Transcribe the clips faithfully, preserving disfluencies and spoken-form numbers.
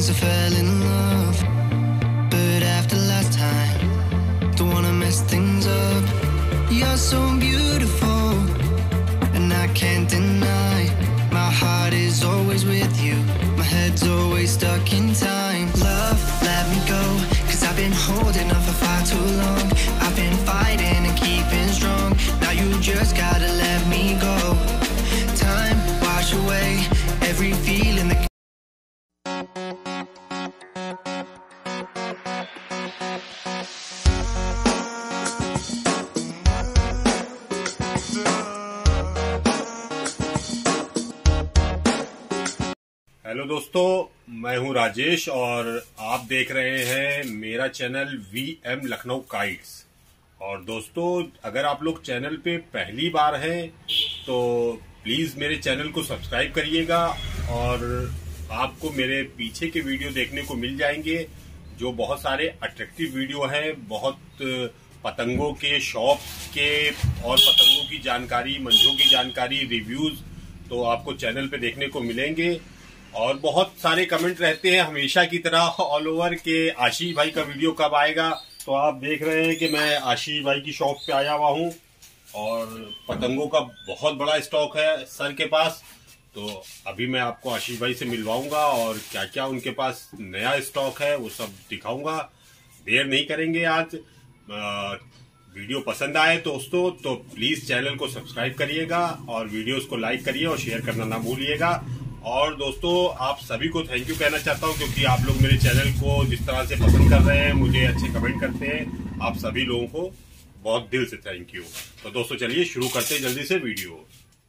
I fell in love, but after last time, don't wanna mess things up. You're so beautiful, and I can't deny. My heart is always with you, my head's always stuck in time. Love, let me go, cause I've been holding on for far too long. I've been fighting and keeping strong, now you just gotta let me go. Time, wash away every feeling that hello दोस्तों, मैं हूं राजेश और आप देख रहे हैं मेरा channel V M Lucknow kites. और दोस्तों, अगर आप लोग चैनल पे पहली बार हैं तो प्लीज मेरे चैनल को सब्सक्राइब करिएगा और आपको मेरे पीछे के वीडियो देखने को मिल जाएंगे, जो बहुत सारे अट्रैक्टिव वीडियो हैं। बहुत पतंगों के शॉप के और पतंगों की जानकारी, मंजों की जानकारी, रिव्यूज तो आपको चैनल पे देखने को मिलेंगे। और बहुत सारे कमेंट रहते हैं हमेशा की तरह ऑल ओवर के आशीष भाई का वीडियो कब आएगा। तो आप देख रहे हैं कि मैं आशीष भाई की शॉप पे आया हुआ हूं और पतंगों का बहुत बड़ा स्टॉक है सर के पास। तो अभी मैं आपको आशीष भाई से मिलवाऊंगा और क्या क्या उनके पास नया स्टॉक है वो सब दिखाऊंगा। देर नहीं करेंगे आज। आ, वीडियो पसंद आए दोस्तों तो प्लीज चैनल को सब्सक्राइब करिएगा और वीडियोस को लाइक करिए और शेयर करना ना भूलिएगा। और दोस्तों, आप सभी को थैंक यू कहना चाहता हूं क्योंकि आप लोग मेरे चैनल को जिस तरह से पसंद कर रहे हैं, मुझे अच्छे कमेंट करते हैं, आप सभी लोगों को बहुत दिल से थैंक यू। तो दोस्तों चलिए शुरू करते हैं जल्दी से वीडियो।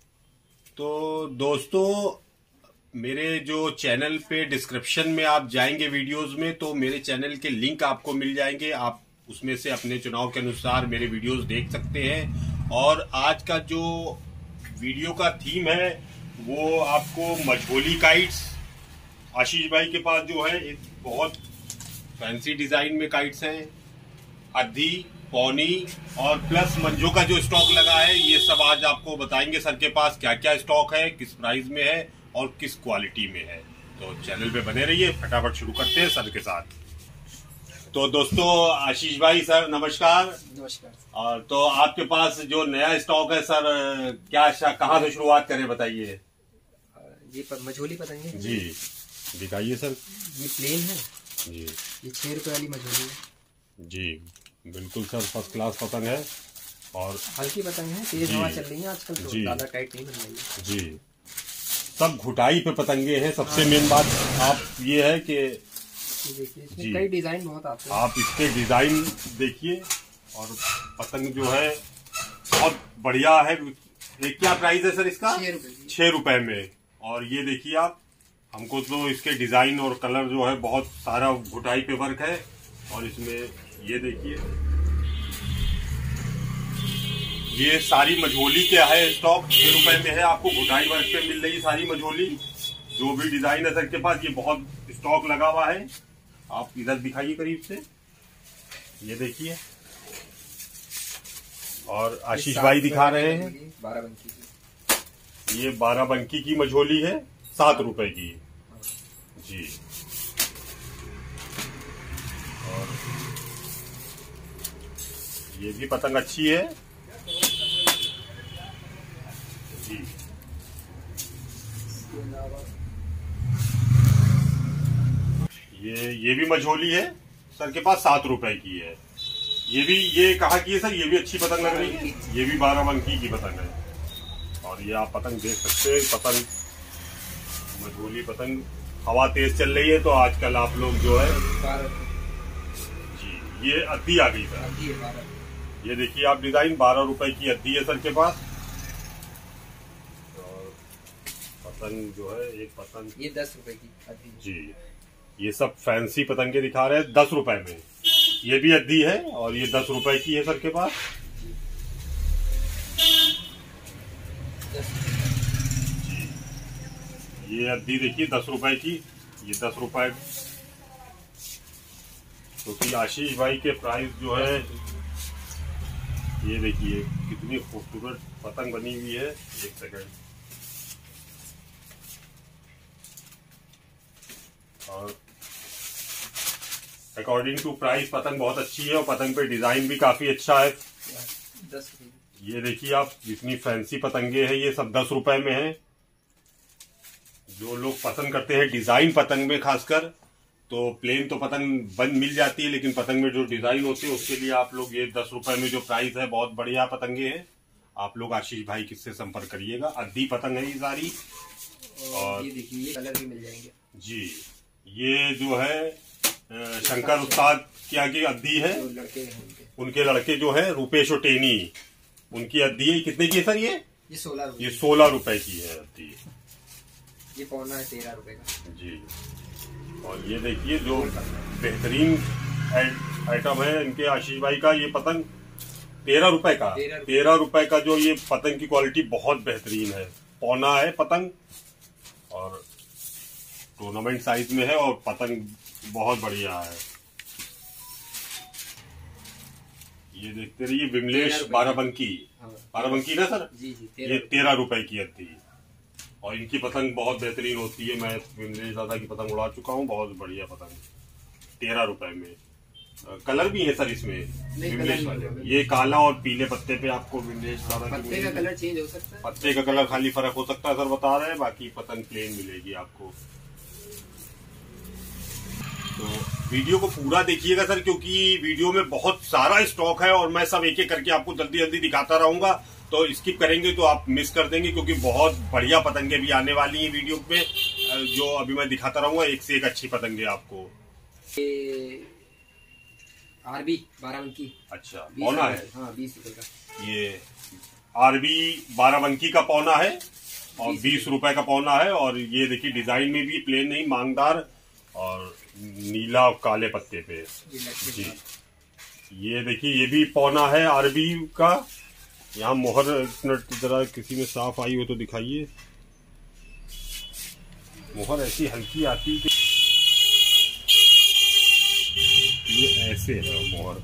तो दोस्तों, मेरे जो चैनल पे डिस्क्रिप्शन में आप जाएंगे वीडियोज में तो मेरे चैनल के लिंक आपको मिल जाएंगे। आप उसमें से अपने चुनाव के अनुसार मेरे वीडियोज देख सकते हैं। और आज का जो वीडियो का थीम है वो आपको मझोली काइट्स। आशीष भाई के पास जो है एक बहुत फैंसी डिजाइन में काइट्स हैं, अद्धी, पौनी और प्लस मंजो का जो स्टॉक लगा है, ये सब आज आपको बताएंगे सर के पास क्या क्या स्टॉक है, किस प्राइस में है और किस क्वालिटी में है। तो चैनल पे बने रहिए। फटाफट शुरू करते हैं सर के साथ। तो दोस्तों, आशीष भाई सर नमस्कार। नमस्कार। और तो आपके पास जो नया स्टॉक है सर, क्या कहाँ से शुरुआत करें बताइए। ये मझोली पतंग है जी, दिखाइए सर। ये प्लेन है जी, ये छह रुपए वाली मझोली है जी बिल्कुल सर, फर्स्ट क्लास पतंग है और हल्की पतंग है, तेज हवा चल रही है आजकल तो ज्यादा टाइट नहीं बन रही है। जी, सब घुटाई पे पतंगे हैं। सबसे मेन बात आप ये है कि देखिए इसमें कई डिजाइन बहुत आते हैं। आप इसके डिजाइन देखिए और पतंग जो है बहुत बढ़िया है। एक क्या प्राइस है सर इसका? छह रुपए छह रुपए में। और ये देखिए आप, हमको तो इसके डिजाइन और कलर जो है बहुत सारा घुटाई पे वर्क है। और इसमें ये देखिए, ये सारी मझोली के है स्टॉक, छह रुपए में है। आपको घुटाई वर्क पे मिल रही सारी मझोली, जो भी डिजाइन है सर के पास। ये बहुत स्टॉक लगा हुआ है। आप इधर दिखाइए करीब से, ये देखिए। और आशीष भाई दिखा रहे हैं बारह बंकी की। ये बारह बंकी की मझोली है, सात रुपए की जी। और ये भी पतंग अच्छी है जी। ये ये भी मझोली है सर के पास, सात रुपए की है। ये भी, ये कहा की है सर, ये भी अच्छी पतंग लग रही है। ये भी बारह बंकी की पतंग है। और ये आप पतंग देख सकते हैं, पतंग मझोली पतंग। हवा तेज चल रही है तो आजकल आप लोग जो है जी, ये अद्धी आ गई सर। ये देखिए आप डिजाइन, बारह रुपए की अद्धी है सर के पास। और पतंग जो है, एक पतंग ये दस रुपए की अद्धी जी। ये सब फैंसी पतंगे दिखा रहे हैं दस रुपए में। ये भी अद्धी है और ये दस रुपए की है सर के पास। जी, ये अद्धी देखिए दस रुपए की। ये दस रुपए, क्योंकि आशीष भाई के प्राइस जो है, ये देखिए कितनी खूबसूरत पतंग बनी हुई है। एक सेकंड। और अकॉर्डिंग टू प्राइस पतंग बहुत अच्छी है और पतंग पे डिजाइन भी काफी अच्छा है। दस ये देखिए आप, जितनी फैंसी पतंगे हैं ये सब दस रुपए में है। जो लोग पसंद करते हैं डिजाइन पतंग में खासकर, तो प्लेन तो पतंग बंद मिल जाती है, लेकिन पतंग में जो डिजाइन होते हैं उसके लिए आप लोग ये दस रुपए में जो प्राइस है, बहुत बढ़िया पतंगे हैं। आप लोग आशीष भाई किससे संपर्क करिएगा। अद्दी पतंग है ये सारी। और ये देखिए ये कलर भी मिल जाएंगे जी। ये जो है शंकर उस्ताद क्या की अद्दी है, लड़के हैं उनके उनके लड़के जो है रूपेश और टेनी, उनकी अद्दी है। कितने की है सर ये? ये सोलह ये सोलह रुपए की है अद्दी। ये पौना है तेरह रुपए का जी। और ये देखिए जो बेहतरीन आइटम है इनके आशीष भाई का, ये पतंग तेरह रुपए का तेरह रुपए का जो ये पतंग की क्वालिटी बहुत बेहतरीन है। पौना है पतंग और टूर्नामेंट साइज में है और पतंग बहुत बढ़िया है। ये देखते रहिए विमलेश बाराबंकी, बाराबंकी ना सर? जी जी। ये तेरह रुपए की अद्दी और इनकी पतंग बहुत बेहतरीन होती है। मैं विमलेश दादा की पतंग उड़ा चुका हूँ, बहुत बढ़िया पतंग, तेरह रुपए में। कलर भी है सर इसमें विमलेश वाले। ये काला और पीले पत्ते पे आपको विमलेश दादा की पत्ते का कलर चेंज हो सकता है, पत्ते का कलर खाली फर्क हो सकता है सर, बता रहे हैं। बाकी पतंग प्लेन मिलेगी आपको। तो वीडियो को पूरा देखिएगा सर, क्योंकि वीडियो में बहुत सारा स्टॉक है और मैं सब एक एक करके आपको जल्दी जल्दी दिखाता रहूंगा। तो स्किप करेंगे तो आप मिस कर देंगे, क्योंकि बहुत बढ़िया पतंगे भी आने वाली हैं वीडियो में, जो अभी मैं दिखाता रहूंगा। एक से एक अच्छी पतंगे आपको। ये आरबी बाराबंकी। अच्छा, पौना है? हाँ, बीस रुपए का। ये आरबी बाराबंकी का पौना है और बीस रुपए का पौना है। और ये देखिए डिजाइन में भी प्लेन नहीं, मांगदार और नीला और काले पत्ते पे जी। ये देखिए ये भी पौना है आरबी का। यहाँ मोहर जरा किसी में साफ आई हो तो दिखाइए। मोहर ऐसी हल्की आती कि ये ऐसे है मोहर।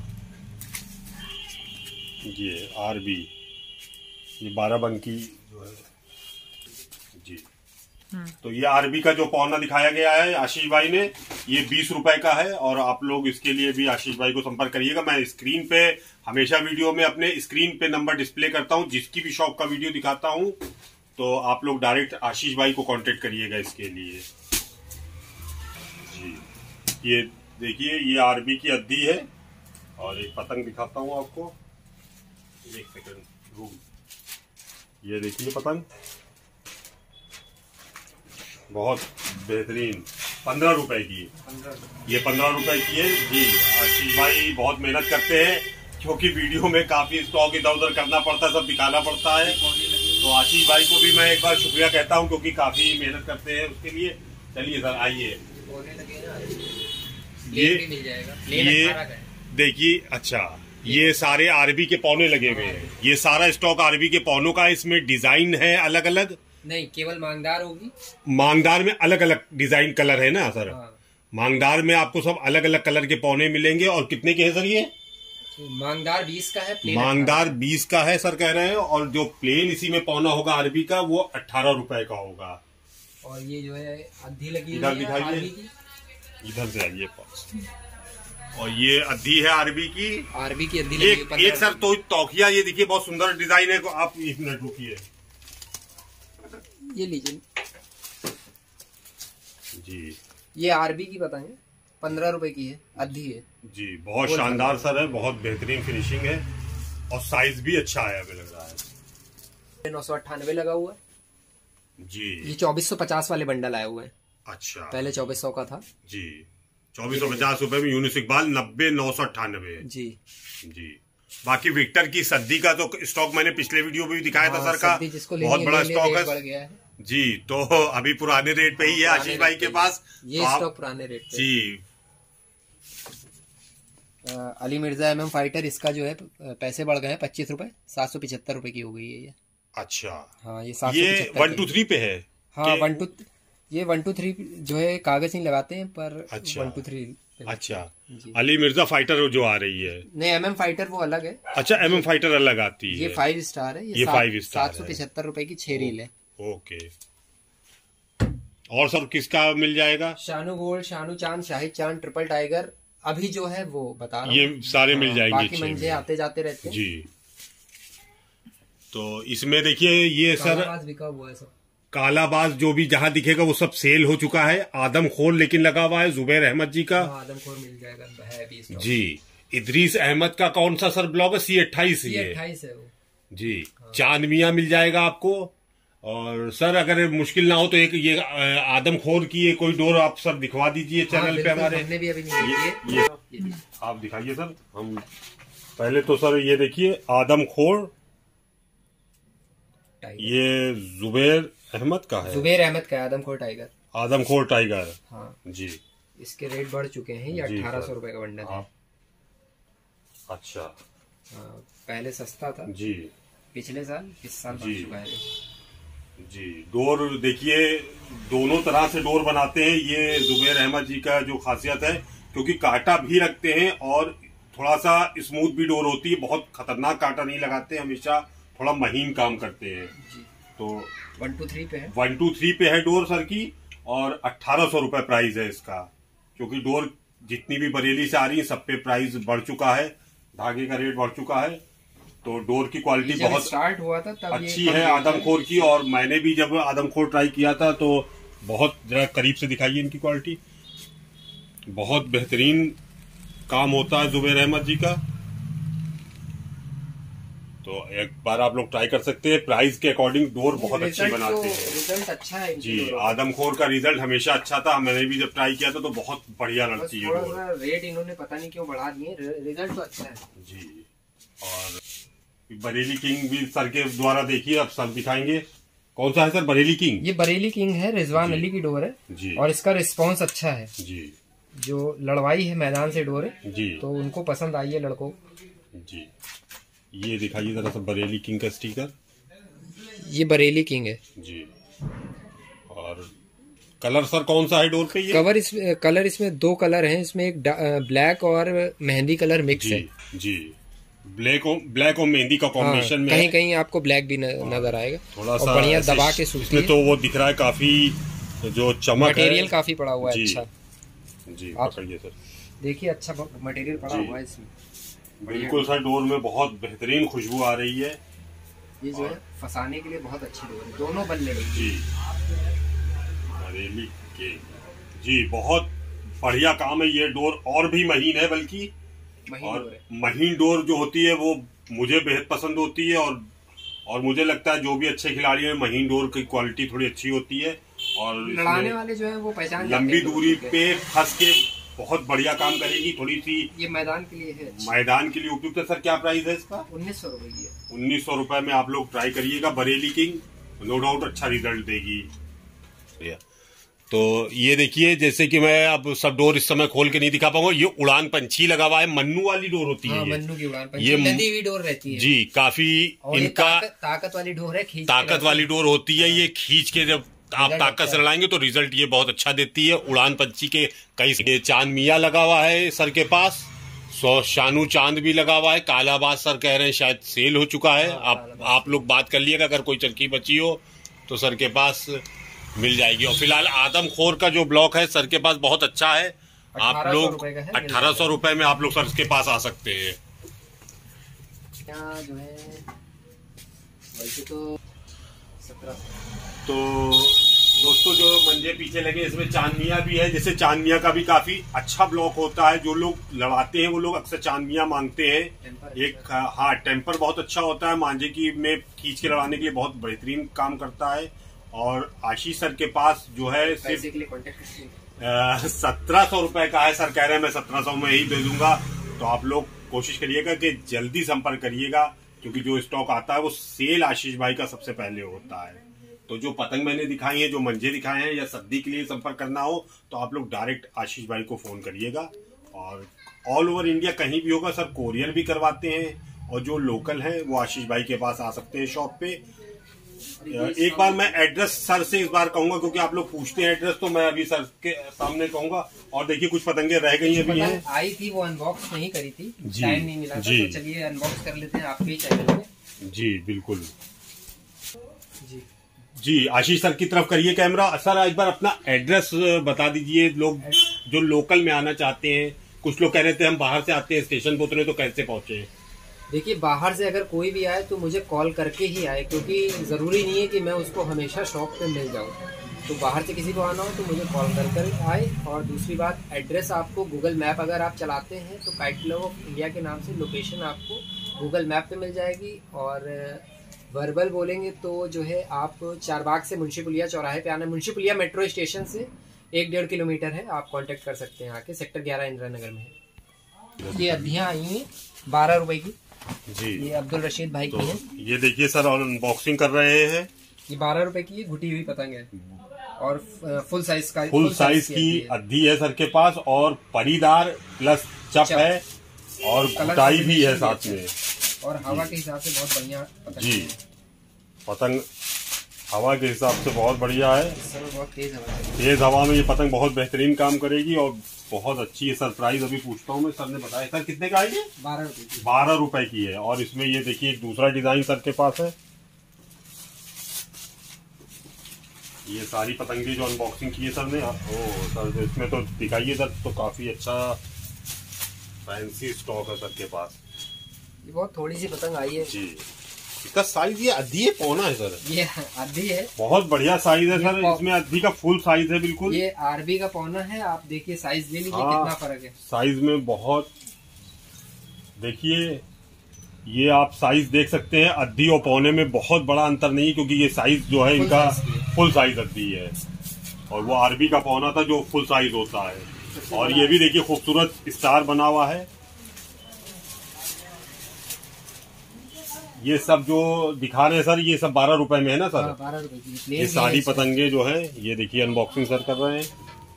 ये आरबी, ये बाराबंकी जो है जी। तो ये आरबी का जो पौना दिखाया गया है आशीष भाई ने, ये बीस रुपए का है। और आप लोग इसके लिए भी आशीष भाई को संपर्क करिएगा। मैं स्क्रीन पे हमेशा वीडियो में अपने स्क्रीन पे नंबर डिस्प्ले करता हूं, जिसकी भी शॉप का वीडियो दिखाता हूं, तो आप लोग डायरेक्ट आशीष भाई को कांटेक्ट करिएगा इसके लिए जी। ये देखिए ये आरबी की अद्दी है और एक पतंग दिखाता हूं आपको, एक सेकंड रूम। ये देखिए पतंग बहुत बेहतरीन, पंद्रह रुपए की। ये पंद्रह रुपए की है जी। आशीष भाई बहुत मेहनत करते हैं, क्योंकि वीडियो में काफी स्टॉक इधर उधर करना पड़ता है, सब दिखाना पड़ता है। तो आशीष भाई को भी मैं एक बार शुक्रिया कहता हूं, क्योंकि काफी मेहनत करते हैं उसके लिए। चलिए सर आइए। ये मिल जाएगा। ये देखिए, अच्छा ये सारे आरबी के पौने लगे हुए हैं। ये सारा स्टॉक आरबी के पौनों का। इसमें डिजाइन है अलग अलग? नहीं, केवल मांगदार होगी। मांगदार में अलग अलग डिजाइन कलर है ना सर? हाँ। मांगदार में आपको सब अलग अलग कलर के पौने मिलेंगे। और कितने के है सर ये? मांगदार बीस का है, मांगदार बीस का है सर कह रहे हैं। और जो प्लेन इसी में पौना होगा आरबी का, वो अट्ठारह रुपए का होगा। और ये जो है अद्धी लगी इधर दिखाइए, इधर से आइए पास। और ये अद्धी है आरबी की, आरबी की अद्धी एक, एक सर तो तौखिया, ये देखिए बहुत सुंदर डिजाइन है। आप एक मिनट रुकिए, ये लीजिए जी। ये आरबी की बताएं, पंद्रह रुपए की है, अद्धी है जी। बहुत शानदार सर है, बहुत बेहतरीन फिनिशिंग है और साइज भी अच्छा है हमें लग रहा है। नौ सौ अट्ठानवे लगा हुआ है जी। ये चौबीस सौ पचास वाले बंडल आए हुए हैं। अच्छा, पहले चौबीस सौ का था जी। चौबीस सौ पचास रुपए में यूनिस इकबाल, नब्बे नौ सौ अट्ठानबे जी जी। बाकी विक्टर की सद्दी का तो स्टॉक मैंने पिछले वीडियो में भी दिखाया था सर का, बहुत बड़ा स्टॉक है जी। तो अभी पुराने रेट पे ही है आशीष भाई के पास। ये तो स्टॉक पुराने रेट पे जी। Ali Mirza M M fighter, इसका जो है पैसे बढ़ गए हैं, पच्चीस रुपए, सात सौ पिछहत्तर रुपए की हो गई है ये। अच्छा हाँ, ये ये वन टू थ्री पे है। हाँ, वन टू ये वन टू थ्री जो है कागज नहीं लगाते हैं, पर अच्छा, वन टू थ्री। अच्छा, अली मिर्जा फाइटर जो आ रही है? नहीं, एम एम फाइटर वो अलग है। अच्छा, एम एम फाइटर अलग आती है। ये फाइव स्टार है। ये फाइव स्टार सात सौ पिछहत्तर रुपए की छह रील है। ओके। और सर किसका मिल जाएगा? शानू गोल्ड, शानू चांद, शाहिद चांद, ट्रिपल टाइगर, अभी जो है वो बता रहा हूं। ये सारे मिल जाएंगे, बाकी मंजे आते जाते रहते हैं जी। तो इसमें देखिए ये सर बिका हुआ है सब, कालाबाज जो भी जहां दिखेगा वो सब सेल हो चुका है। आदमखोर लेकिन लगा हुआ है जुबैर अहमद जी का। आदमखोर मिल जाएगा, है भी स्टॉक जी। इदरीस अहमद का कौन सा सर ब्लॉग है? सी अट्ठाईस सी अट्ठाईस है वो जी। चांद मियां मिल जाएगा आपको। और सर अगर मुश्किल ना हो तो एक ये आदमखोर की ये कोई डोर आप सर दिखवा दीजिए चैनल पे हमारे। हमने भी अभी नहीं ये, ये, ये आप दिखाइए सर। हम पहले तो सर ये देखिए आदमखोर, ये जुबैर अहमद का है। जुबैर अहमद का आदमखोर टाइगर। आदमखोर टाइगर हाँ जी। इसके रेट बढ़ चुके हैं, ये अठारह सौ रुपए का बंडल है। अच्छा हाँ, पहले सस्ता था जी, पिछले साल, इस साल बढ़ चुका है जी। डोर देखिए दोनों तरह से डोर बनाते हैं। ये जुबैर अहमद जी का जो खासियत है, क्योंकि कांटा भी रखते हैं और थोड़ा सा स्मूथ भी डोर होती है। बहुत खतरनाक कांटा नहीं लगाते, हमेशा थोड़ा महीन काम करते हैं जी। तो वन टू थ्री पे है, वन टू थ्री पे है डोर सर की। और अट्ठारह सौ रुपए प्राइस है इसका, क्योंकि डोर जितनी भी बरेली से आ रही है सब पे प्राइस बढ़ चुका है, धागे का रेट बढ़ चुका है। तो डोर की क्वालिटी बहुत स्टार्ट हुआ था तब अच्छी है आदमखोर की। और मैंने भी जब आदमखोर ट्राई किया था तो बहुत जरा करीब से दिखाइए इनकी क्वालिटी, बहुत बेहतरीन काम होता है जुबैर अहमद जी का। तो एक बार आप लोग ट्राई कर सकते हैं। प्राइस के अकॉर्डिंग डोर बहुत अच्छी बनाते हैं। रिजल्ट अच्छा है जी। आदमखोर का रिजल्ट हमेशा अच्छा था, मैंने भी जब ट्राई किया था तो बहुत बढ़िया लगती है डोर। रेट इन्होंने पता नहीं क्यों बढ़ा दिए, रिजल्ट तो अच्छा है जी। और बरेली किंग भी सर के द्वारा देखिए, अब सर दिखाएंगे कौन सा है सर। बरेली किंग, ये बरेली किंग है, रिजवान अली की डोर है जी। और इसका रिस्पांस अच्छा है जी। जो लड़वाई है मैदान से डोर है जी, तो उनको पसंद आई है लड़कों जी। ये दिखाइए जरा सा बरेली किंग का स्टिकर। ये बरेली किंग है जी। और कलर सर कौन सा है डोर पे? ये कवर इस कलर इसमें दो कलर हैं, इसमें एक ब्लैक और मेहंदी कलर मिक्स है जी। ब्लैक और ब्लैक और मेहंदी का कॉम्बिनेशन में कहीं कहीं आपको ब्लैक भी नजर आएगा। थोड़ा सा बढ़िया दबा के सूखती है तो वो दिख रहा है काफी जो चमक है, मटेरियल काफी पड़ा हुआ है अच्छा जी। पकड़िए सर, देखिए अच्छा मटेरियल पड़ा हुआ है इसमें। बिल्कुल सर, डोर में बहुत बेहतरीन खुशबू आ रही है। ये जो है फंसाने के लिए बहुत अच्छी डोर है, दोनों बल्ले जी। बरेली के जी बहुत बढ़िया काम है। ये डोर और भी महीन है, बल्कि महीन और डोर महीन डोर जो होती है वो मुझे बेहद पसंद होती है। और और मुझे लगता है जो भी अच्छे खिलाड़ी हैं महीन डोर की क्वालिटी थोड़ी अच्छी होती है। और लड़ाने वाले जो है वो पहचान लंबी दूरी पे फंस के बहुत बढ़िया काम करेगी। थोड़ी सी ये मैदान के लिए है, मैदान के लिए उपयुक्त है। सर क्या प्राइस है इसका? उन्नीस सौ रुपए की है। उन्नीस सौ रुपए में आप लोग ट्राई करिएगा। बरेली किंग नो डाउट अच्छा रिजल्ट देगी। तो ये देखिए, जैसे कि मैं अब सब डोर इस समय खोल के नहीं दिखा पाऊंगा। ये उड़ान पंछी लगा हुआ है, मन्नू वाली डोर होती है। हाँ, मन्नू की उड़ान पंछी, ये लदी हुई डोर रहती है जी। काफी इनका ताकत, ताकत वाली डोर है, खींच ताकत वाली डोर होती है। ये खींच के जब आप ताकत से लड़ाएंगे तो रिजल्ट ये बहुत अच्छा देती है। उड़ान पंछी के कई चांद मियाँ लगा हुआ है सर के पास, सौ शानू चांद भी लगा हुआ है। कालाबाज सर कह रहे हैं शायद सेल हो चुका है। आप आप लोग बात कर लिएगा, अगर कोई चरखी बची हो तो सर के पास मिल जाएगी। और फिलहाल आदमखोर का जो ब्लॉक है सर के पास बहुत अच्छा है। आप लोग अठारह सौ रुपए में आप लोग सर के पास आ सकते हैं। जो है वैसे तो सत्रह तो दोस्तों जो मंजे पीछे लगे इसमें चांदनिया भी है। जैसे चांदनिया का भी काफी अच्छा ब्लॉक होता है। जो लोग लड़ाते हैं वो लोग अक्सर चांदनिया मांगते हैं। एक हाँ टेम्पर बहुत अच्छा होता है, मांझे की में खींच के लड़ाने के लिए बहुत बेहतरीन काम करता है। और आशीष सर के पास जो है सिर्फ सत्रह सौ रुपए का है। सर कह रहे हैं मैं सत्रह सौ में ही दे दूंगा। तो आप लोग कोशिश करिएगा कि जल्दी संपर्क करिएगा, क्योंकि जो स्टॉक आता है वो सेल आशीष भाई का सबसे पहले होता है। तो जो पतंग मैंने दिखाई है, जो मंजे दिखाए हैं, या सद्दी के लिए संपर्क करना हो तो आप लोग डायरेक्ट आशीष भाई को फोन करिएगा। और ऑल ओवर इंडिया कहीं भी होगा सर कोरियर भी करवाते हैं। और जो लोकल हैं वो आशीष भाई के पास आ सकते हैं शॉप पे। एक बार मैं एड्रेस सर से इस बार कहूंगा, क्योंकि आप लोग पूछते हैं एड्रेस, तो मैं अभी सर के सामने कहूंगा। और देखिए कुछ पतंगे रह गई अभी हैं, आई थी वो अनबॉक्स नहीं करी थी, टाइम नहीं मिला था, तो चलिए अनबॉक्स कर लेते हैं आपके चैनल में। जी बिल्कुल जी जी। आशीष सर की तरफ करिए कैमरा। सर एक बार अपना एड्रेस बता दीजिए। लोग जो लोकल में आना चाहते हैं, कुछ लोग कह रहे थे हम बाहर से आते हैं, स्टेशन पे उतरे तो कैसे पहुंचे? देखिए, बाहर से अगर कोई भी आए तो मुझे कॉल करके ही आए, क्योंकि ज़रूरी नहीं है कि मैं उसको हमेशा शॉप पे मिल जाऊँ। तो बाहर से किसी को आना हो तो मुझे कॉल कर कर आए। और दूसरी बात, एड्रेस आपको गूगल मैप अगर आप चलाते हैं तो काइट क्लब ऑफ इंडिया के नाम से लोकेशन आपको गूगल मैप पे मिल जाएगी। और वर्बल बोलेंगे तो जो है आप चारबाग से मुंशी पुलिया चौराहे पे आना, मुंशी पुलिया मेट्रो स्टेशन से एक डेढ़ किलोमीटर है, आप कांटेक्ट कर सकते हैं आके। सेक्टर ग्यारह इंदिरा नगर में है। ये अद्धियाँ आई हैं बारह रुपए की जी, ये अब्दुल रशीद भाई तो की है। ये देखिए सर, अनबॉक्सिंग कर रहे हैं। ये बारह रुपए की है, घुटी हुई पतंग है और फुल साइज का फुल साइज की अद्धी है सर के पास, और परीदार प्लस चप चप है, और घुटाई भी है साथ में। और हवा के हिसाब से बहुत बढ़िया पतंग जी, है। पतंग हवा के हिसाब से बहुत बढ़िया है। इस समय बहुत तेज हवा है। तेज हवा में ये पतंग बहुत बेहतरीन काम करेगी और बहुत अच्छी है। सरप्राइज अभी पूछता हूँ मैं, सर ने बताया। सर कितने का है ये? बारह रुपए की। बारह रुपए की है। और इसमें ये देखिए एक दूसरा डिजाइन सर के पास है। ये सारी पतंगे जो अनबॉक्सिंग की है सर ने। ओ सर, इसमें तो दिखाइए सर, तो काफी अच्छा फैंसी स्टॉक है सर के पास। ये बहुत थोड़ी सी पतंग आई है जी, इसका साइज ये अद्धी है पौना है सर? ये आधी है। बहुत बढ़िया साइज है ये सर, इसमें अद्धी का फुल साइज है बिल्कुल। ये आरबी का पौना है। आप देखिए साइज ले लीजिए, हाँ, कितना फर्क है साइज में। बहुत देखिए, ये आप साइज देख सकते हैं, अद्धी और पौने में बहुत बड़ा अंतर नहीं है, क्योंकि ये साइज जो है इनका फुल साइज अद्धी है, और वो आरबी का पौना था जो फुल साइज होता है। और ये भी देखिए खूबसूरत स्टार बना हुआ है। ये सब जो दिखा रहे हैं सर, ये सब बारह रुपए में है ना सर? हाँ, बारह रुपए की। ये सारी पतंगे जो है, ये देखिए अनबॉक्सिंग सर कर रहे हैं।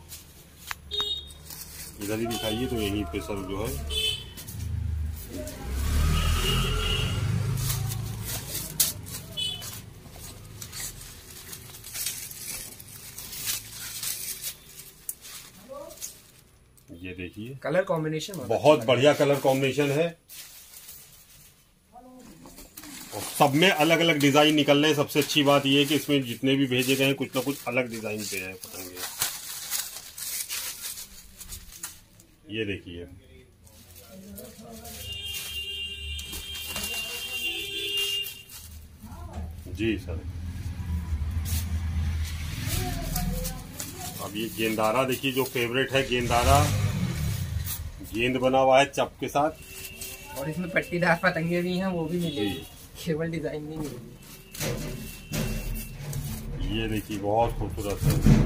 इधर ही दिखाइए, तो यहीं पे सर जो है ये देखिए कलर कॉम्बिनेशन बहुत बढ़िया कलर कॉम्बिनेशन है, और सब में अलग अलग डिजाइन निकल रहे हैं। सबसे अच्छी बात यह है कि इसमें जितने भी भेजे गए हैं कुछ ना कुछ अलग डिजाइन पे है पतंगे। ये देखिए, जी सर। अब ये गेंदारा देखिए, जो फेवरेट है गेंदारा, गेंद बना हुआ है चप के साथ। और इसमें पट्टीदार पतंगे भी हैं, वो भी मिलेगी, केवल डिजाइन नहीं मिलेगी। ये देखिए बहुत खूबसूरत है।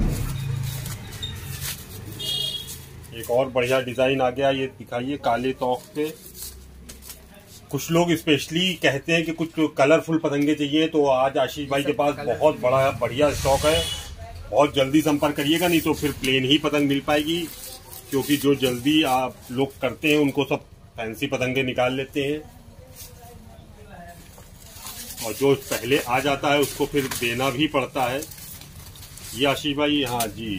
एक और बढ़िया डिजाइन आ गया, ये दिखाइए काले तौक पे। कुछ लोग स्पेशली कहते हैं कि कुछ कलरफुल पतंगे चाहिए, तो आज आशीष भाई के पास बहुत बड़ा बढ़िया स्टॉक है। बहुत जल्दी संपर्क करिएगा, नहीं तो फिर प्लेन ही पतंग मिल पाएगी, क्योंकि जो जल्दी आप लोग करते हैं उनको सब फैंसी पतंगे निकाल लेते हैं, और जो पहले आ जाता है उसको फिर देना भी पड़ता है। ये आशीष भाई, हाँ जी,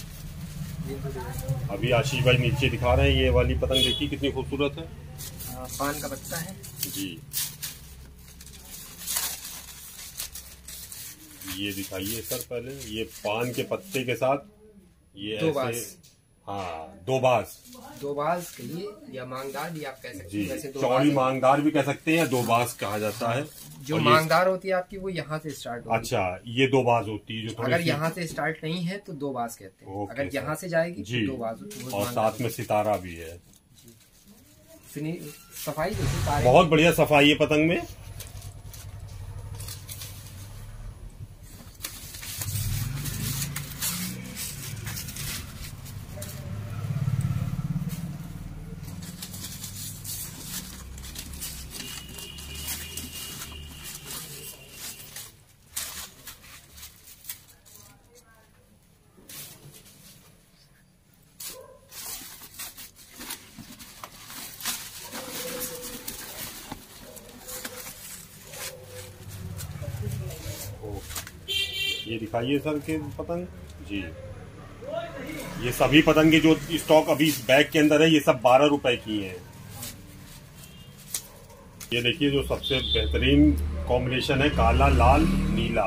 अभी आशीष भाई नीचे दिखा रहे हैं। ये वाली पतंग देखिए कितनी खूबसूरत है, पान का पत्ता है जी। ये दिखाइए सर पहले, ये पान के पत्ते के साथ ये दो ऐसे, बास। हाँ दो बास, दो बास कहिए या मांगदार भी आप कह सकते जी। हैं। वैसे दो चौड़ी बास मांगदार भी कह सकते हैं, दो बास कहा जाता है। जो और मांगदार होती है आपकी, वो यहाँ से स्टार्ट होती है। अच्छा, ये दो बास होती है जो थोड़ी अगर सी- यहाँ से स्टार्ट नहीं है तो दो बास कहते हैं। ओके अगर सर। यहाँ से जाएगी जी, तो दो बास होती है, वो और मांगदार साथ में सितारा भी है। फिनि- सफाई देखिए, तारे बहुत बढ़िया सफाई है पतंग में। ये दिखाइए सर के पतंग जी। ये सभी पतंगे जो स्टॉक अभी इस बैग के अंदर है, ये सब बारह रुपए की हैं। ये देखिए जो सबसे बेहतरीन कॉम्बिनेशन है, काला लाल नीला।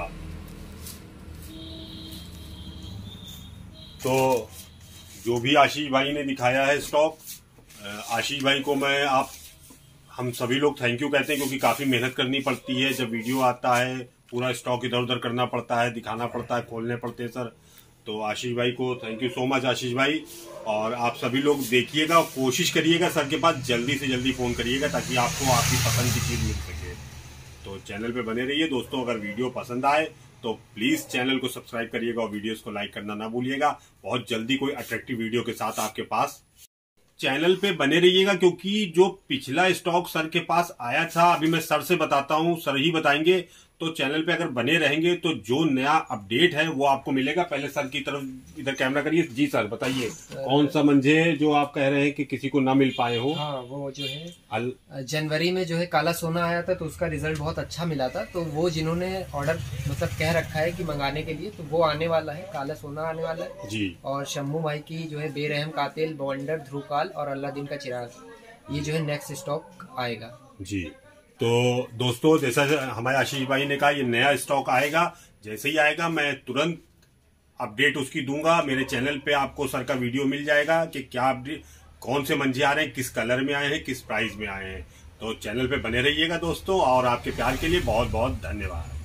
तो जो भी आशीष भाई ने दिखाया है स्टॉक, आशीष भाई को मैं आप हम सभी लोग थैंक यू कहते हैं, क्योंकि काफ़ी मेहनत करनी पड़ती है। जब वीडियो आता है पूरा स्टॉक इधर उधर करना पड़ता है, दिखाना पड़ता है, खोलने पड़ते हैं सर। तो आशीष भाई को thank you so much Ashish भाई। और आप सभी लोग देखिएगा, कोशिश करिएगा सर के पास जल्दी से जल्दी फ़ोन करिएगा ताकि आपको आपकी पसंद की चीज़ मिल सके। तो चैनल पे बने रहिए दोस्तों। अगर वीडियो पसंद आए तो प्लीज़ चैनल को सब्सक्राइब करिएगा और वीडियोस को लाइक करना ना भूलिएगा। बहुत जल्दी कोई अट्रैक्टिव वीडियो के साथ आपके पास चैनल पे बने रहिएगा, क्योंकि जो पिछला स्टॉक सर के पास आया था, अभी मैं सर से बताता हूँ, सर ही बताएंगे। तो चैनल पे अगर बने रहेंगे तो जो नया अपडेट है वो आपको मिलेगा। पहले सर की तरफ इधर कैमरा करिए। जी सर बताइए, कौन सा मंजे जो आप कह रहे हैं कि किसी को ना मिल पाए हो? हाँ, वो जो है अल... जनवरी में जो है काला सोना आया था, तो उसका रिजल्ट बहुत अच्छा मिला था। तो वो जिन्होंने ऑर्डर मतलब कह रखा है कि मंगाने के लिए, तो वो आने वाला है, काला सोना आने वाला है जी। और शम्मू भाई की जो है बेरहम कातिल, बॉन्डर, ध्रुवकाल और अल्लादीन का चिराग, ये जो है नेक्स्ट स्टॉक आएगा जी। तो दोस्तों, जैसा हमारे आशीष भाई ने कहा, ये नया स्टॉक आएगा। जैसे ही आएगा मैं तुरंत अपडेट उसकी दूंगा। मेरे चैनल पे आपको सर का वीडियो मिल जाएगा कि क्या अपडेट, कौन से मंजे आ रहे हैं, किस कलर में आए हैं, किस प्राइस में आए हैं। तो चैनल पे बने रहिएगा दोस्तों, और आपके प्यार के लिए बहुत बहुत धन्यवाद।